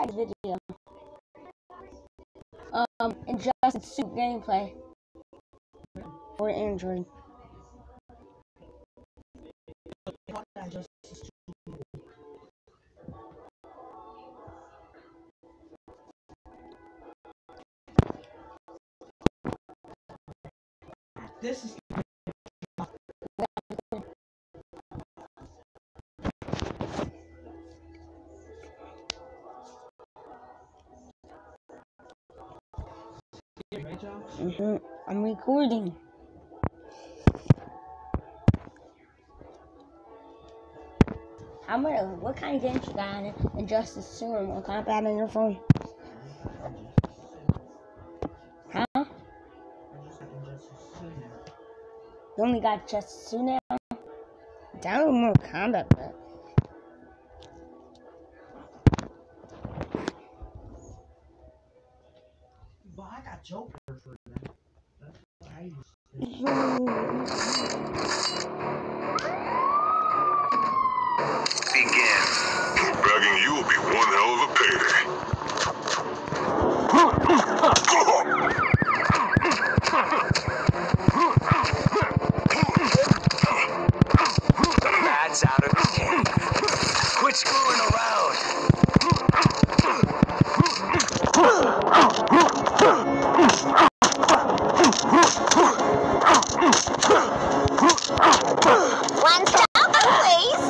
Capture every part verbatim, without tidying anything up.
next video. Um, Injustice Suit gameplay for Android. This is Mm-hmm. I'm recording. How many? What kind of games you got in Injustice two and what combat on your phone? Huh? You only got Justice two now? Download more combat, but. But I got Joker for that. That's what I used to do. Begin. Bagging you will be one hell of a payday. The bat's out of the can. Quit screwing around. One stop, please.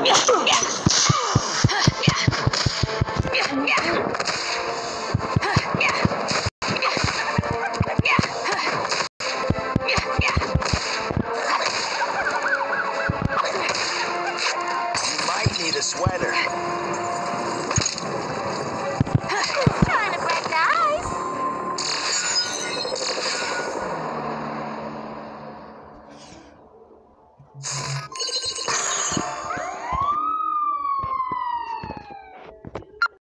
You might need a sweater. Trying to break the ice.